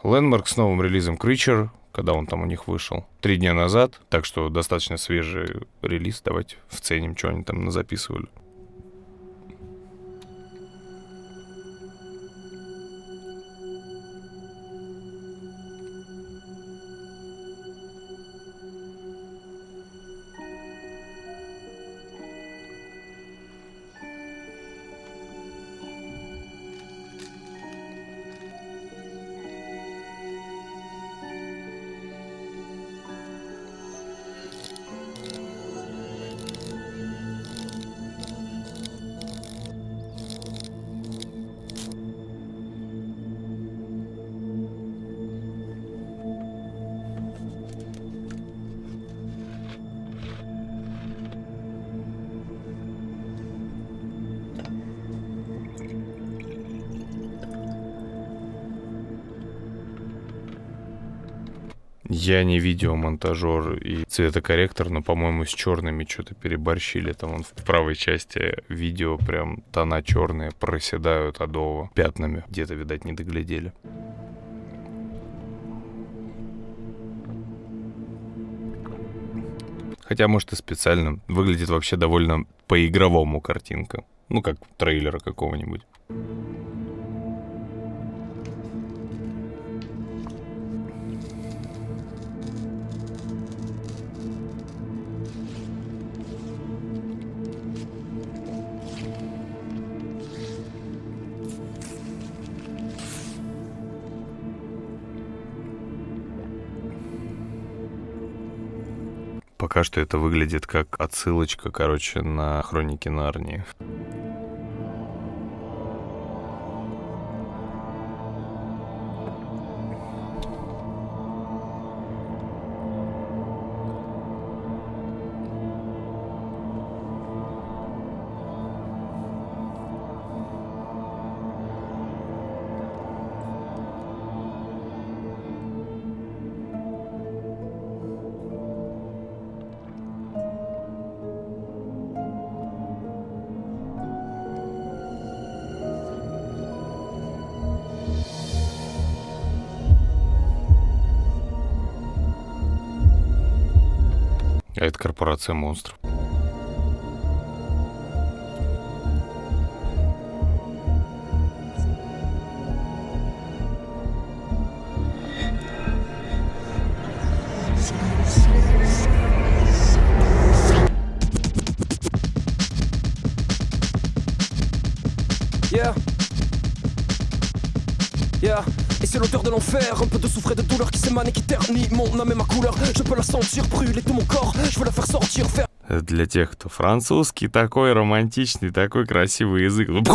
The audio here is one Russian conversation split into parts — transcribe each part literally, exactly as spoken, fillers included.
Landmark с новым релизом Creature, когда он там у них вышел, три дня назад, так что достаточно свежий релиз. Давайте вценим, что они там записывали. Я не видеомонтажер и цветокорректор, но, по-моему, с черными что-то переборщили. Там вон в правой части видео прям тона черные проседают адово пятнами. Где-то, видать, не доглядели. Хотя, может, и специально. Выглядит вообще довольно по-игровому картинка. Ну, как трейлера какого-нибудь. Пока что это выглядит как отсылочка, короче, на Хроники Нарнии. А это корпорация монстров. Yeah. Yeah. Et c'est l'odeur de l'enfer, un peu de souffre et de douleur qui s'émane et qui ternit mon âme et ma couleur. Je peux la sentir brûler tout mon corps, je veux la faire sortir, faire... Для тех, кто французский, такой романтичный, такой красивый язык. Mon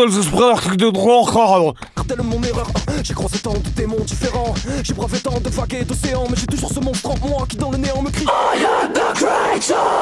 erreur, j'ai croisé tant de démons différents. J'ai bravé tant de vagues et d'océans, mais j'ai toujours ce monstre en moi qui dans le néant me crie I am the creator.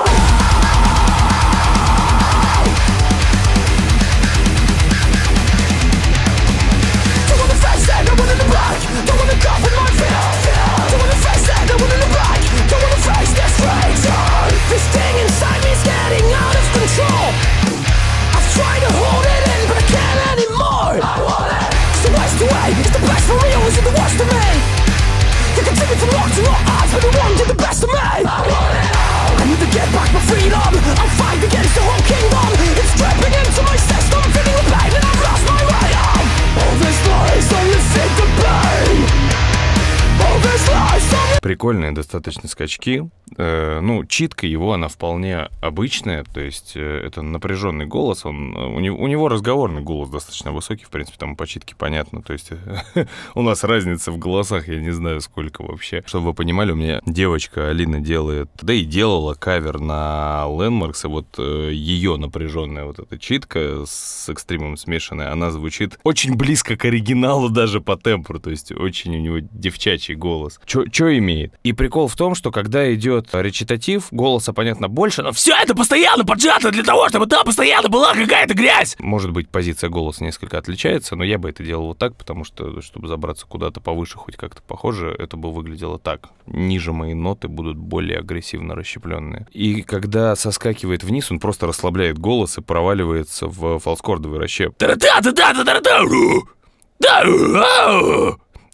Don't wanna back, don't wanna cover my fear. Don't wanna face it, don't wanna look back. Don't wanna face this traitor. This thing inside me is getting out of control. I've tried to hold it in, but I can't anymore. I want it. Cause the waste away is the best for me, or is it the worst of me? You can take me from rock to rock, but the one did the best of me. I want it all. I need to get back my freedom. I'm fighting against the whole kingdom. It's dripping into my system, feeling the pain and I've lost my way out. All this lies only fit the pain. All this lies only... Прикольные достаточно скачки. Э, ну, читка его, она вполне обычная, то есть э, это напряженный голос, он, у, него, у него разговорный голос достаточно высокий, в принципе, там по читке понятно, то есть у нас разница в голосах, я не знаю сколько вообще. Чтобы вы понимали, у меня девочка Алина делает, да и делала кавер на Landmarks, и вот э, ее напряженная вот эта читка с экстримом смешанная, она звучит очень близко к оригиналу даже по темпу, то есть очень у него девчачий голос. Чё, чё имеет? И прикол в том, что когда идет речитатив, голоса, понятно, больше, но все это постоянно поджато для того, чтобы там постоянно была какая-то грязь. Может быть, позиция голоса несколько отличается, но я бы это делал вот так, потому что, чтобы забраться куда-то повыше, хоть как-то похоже, это бы выглядело так. Ниже мои ноты будут более агрессивно расщепленные. И когда соскакивает вниз, он просто расслабляет голос и проваливается в фалскордовый расщеп.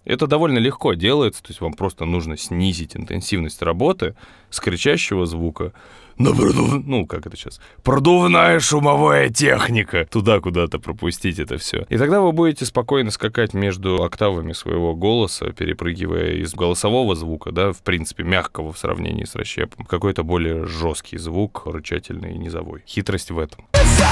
Это довольно легко делается, то есть вам просто нужно снизить интенсивность работы с кричащего звука на продув... ну, как это сейчас, продувная шумовая техника, туда куда-то пропустить это все. И тогда вы будете спокойно скакать между октавами своего голоса, перепрыгивая из голосового звука, да, в принципе, мягкого в сравнении с расщепом, какой-то более жесткий звук, рычательный и низовой. Хитрость в этом.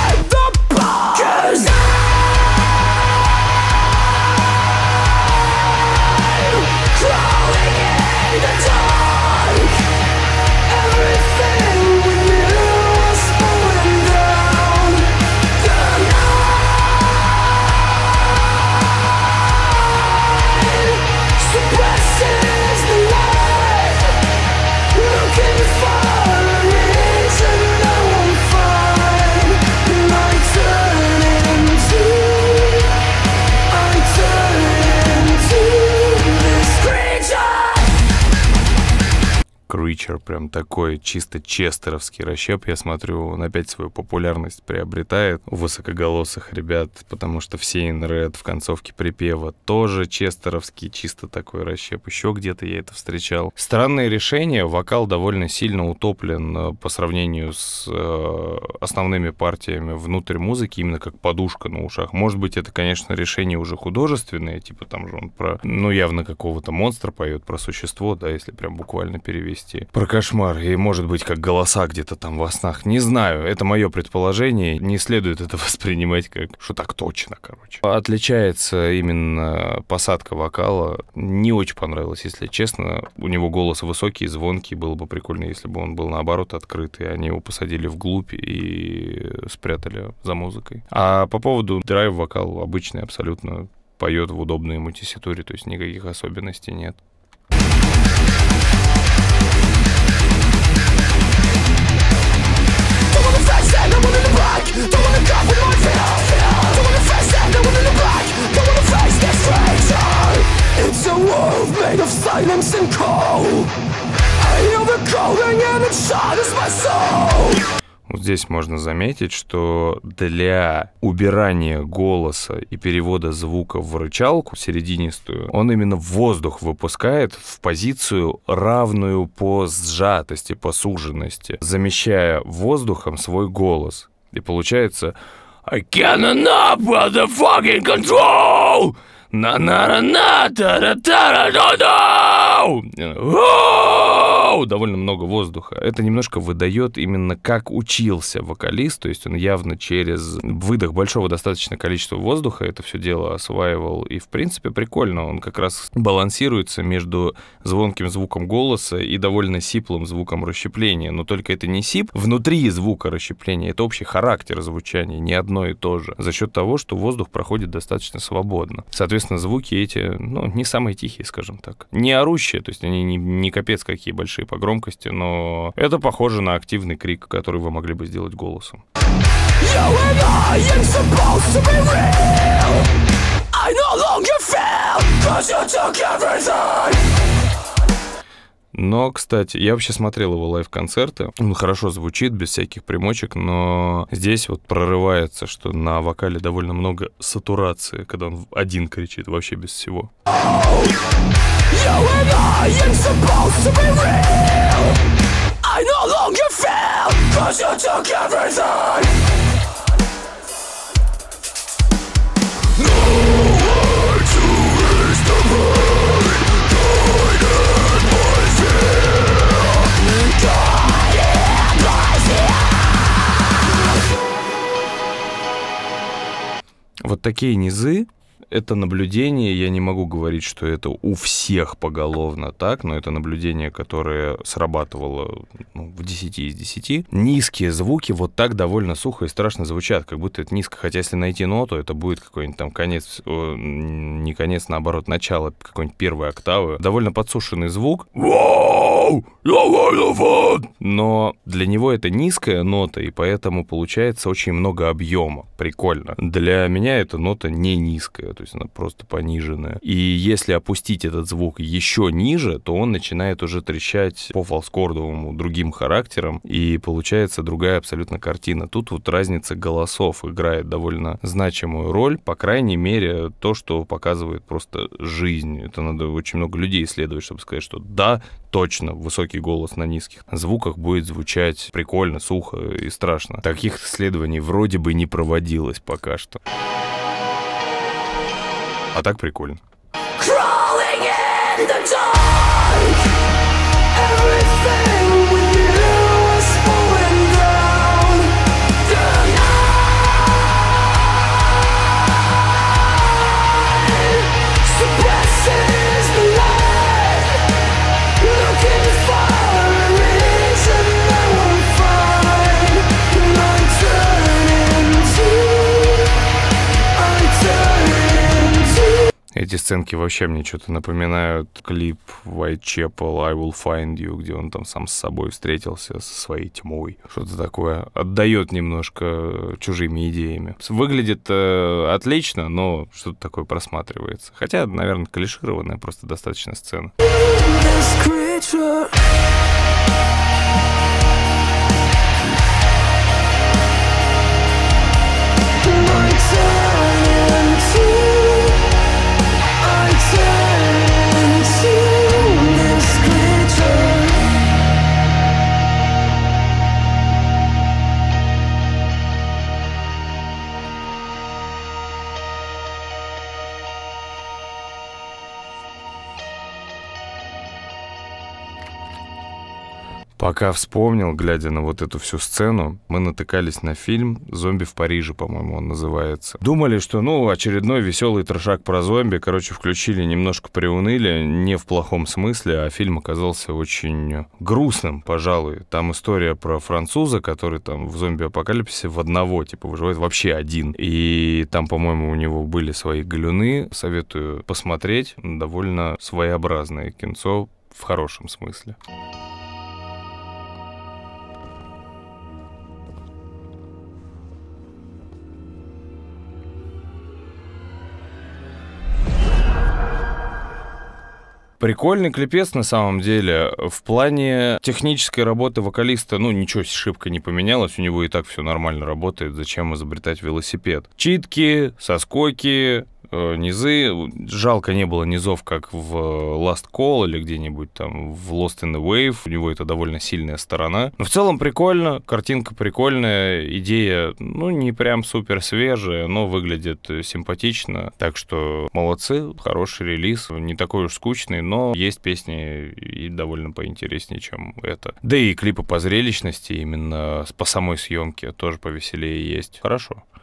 Creature, прям такой чисто честеровский расщеп, я смотрю, он опять свою популярность приобретает у высокоголосых ребят, потому что все In Red в концовке припева тоже честеровский, чисто такой расщеп. Еще где-то я это встречал. Странное решение, вокал довольно сильно утоплен по сравнению с э, основными партиями внутрь музыки, именно как подушка на ушах. Может быть, это, конечно, решение уже художественное, типа там же он про, ну, явно какого-то монстра поет, про существо, да, если прям буквально перевести. Про кошмар, и, может быть, как голоса где-то там во снах. Не знаю, это мое предположение, не следует это воспринимать как, что так точно, короче. Отличается именно посадка вокала. Не очень понравилось, если честно. У него голос высокий, звонкий, было бы прикольно, если бы он был, наоборот, открытый. Они его посадили вглубь и спрятали за музыкой. А по поводу драйв-вокал обычный абсолютно, поет в удобной ему тесситуре, то есть никаких особенностей нет. Вот здесь можно заметить, что для убирания голоса и перевода звука в рычалку серединистую, он именно воздух выпускает в позицию, равную по сжатости, по суженности, замещая воздухом свой голос. И получается I cannot put the fucking control! На-на-на-на-та-та-та-та-та! Довольно много воздуха. Это немножко выдает именно как учился вокалист, то есть он явно через выдох большого достаточно количества воздуха это все дело осваивал. И, в принципе, прикольно. Он как раз балансируется между звонким звуком голоса и довольно сиплым звуком расщепления. Но только это не сип внутри звука расщепления, это общий характер звучания, не одно и то же. За счет того, что воздух проходит достаточно свободно. Соответственно, звуки эти, ну, не самые тихие, скажем так. Не орущие, то есть они не, не капец какие большие по громкости, но это похоже на активный крик, который вы могли бы сделать голосом. Но, кстати, я вообще смотрел его лайв-концерты. Он хорошо звучит, без всяких примочек, но здесь вот прорывается, что на вокале довольно много сатурации, когда он один кричит, вообще без всего. Вот такие низы, это наблюдение, я не могу говорить, что это у всех поголовно так, но это наблюдение, которое срабатывало ну, в десяти из десяти. Низкие звуки вот так довольно сухо и страшно звучат, как будто это низко, хотя если найти ноту, это будет какой-нибудь там конец, не конец, наоборот, начало какой-нибудь первой октавы. Довольно подсушенный звук. Йоу, йоу, но для него это низкая нота, и поэтому получается очень много объема. Прикольно. Для меня эта нота не низкая, то есть она просто пониженная. И если опустить этот звук еще ниже, то он начинает уже трещать по фалскордовому другим характерам, и получается другая абсолютно картина. Тут вот разница голосов играет довольно значимую роль, по крайней мере, то, что показывает просто жизнь. Это надо очень много людей исследовать, чтобы сказать, что да, точно, высокий голос на низких звуках будет звучать прикольно, сухо и страшно. Таких исследований вроде бы не проводилось пока что. А так прикольно. Crawling in the dark, everything with you is falling down. The night suppresses the light, looking for a reason I won't find. And I turn into, I turn into. Эти сценки вообще мне что-то напоминают клип Whitechapel «I Will Find You», где он там сам с собой встретился, со своей тьмой. Что-то такое. Отдает немножко чужими идеями. Выглядит э, отлично, но что-то такое просматривается. Хотя, наверное, клишированная просто достаточно сцена. This creature, I turn into, I turn into this creature. Пока вспомнил, глядя на вот эту всю сцену, мы натыкались на фильм «Зомби в Париже», по-моему, он называется. Думали, что, ну, очередной веселый трешак про зомби. Короче, включили, немножко приуныли, не в плохом смысле, а фильм оказался очень грустным, пожалуй. Там история про француза, который там в зомби-апокалипсисе в одного, типа, выживает вообще один. И там, по-моему, у него были свои галюны. Советую посмотреть. Довольно своеобразное кинцо в хорошем смысле. Прикольный клипец на самом деле. В плане технической работы вокалиста, ну, ничего шибко не поменялось, у него и так все нормально работает, зачем изобретать велосипед. Читки, соскоки, э, низы. Жалко, не было низов, как в Last Call или где-нибудь там в Lost in the Wave. У него это довольно сильная сторона. Но в целом прикольно, картинка прикольная, идея, ну, не прям супер свежая, но выглядит симпатично. Так что молодцы, хороший релиз, не такой уж скучный, но есть песни и довольно поинтереснее, чем это. Да и клипы по зрелищности, именно по самой съемке, тоже повеселее есть. Хорошо.